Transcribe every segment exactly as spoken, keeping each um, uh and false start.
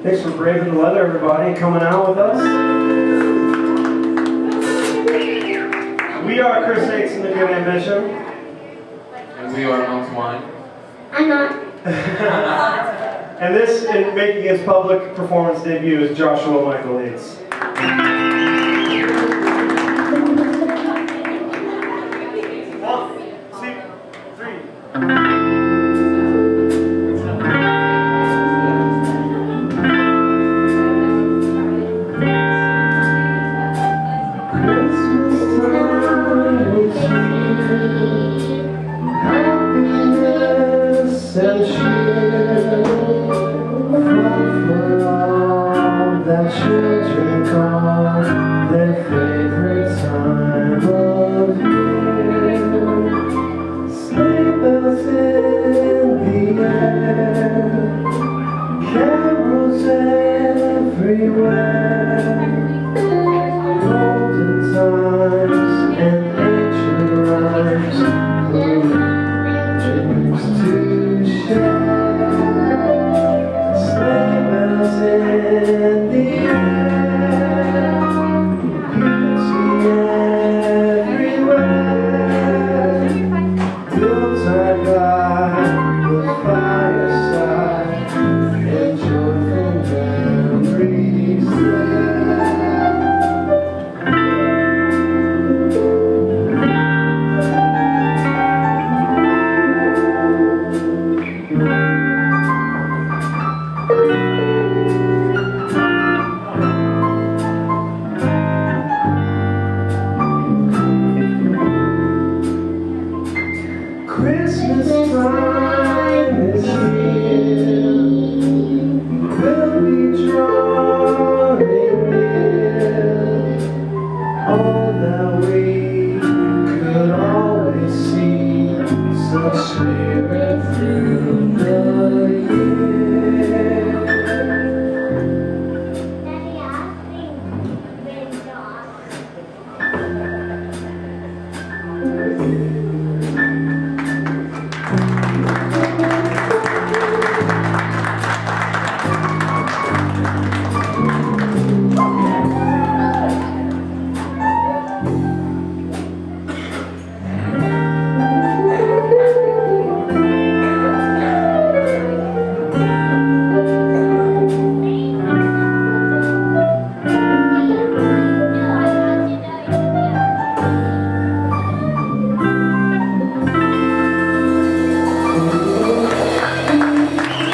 Thanks for braving the weather, everybody, and coming out with us. We are Chris Aytes and The Good Ambition. And we are Mountain Wine. I'm not. And this, in making his public performance debut, is Joshua Michael Aytes. One, two, three. And cheer for all that children call their favorite time of year. Sleigh bells in the air, carols everywhere, golden times and ancient rhymes, dreams to share. Sleigh bells in the air, beauty everywhere. Yuletide by the fireside, and joyful memories there. Christmas time is here, we'll be drawing near. All that we could always see, such spirit through the year.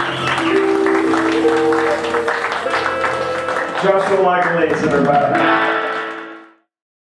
Joshua Michael Aytes, everybody.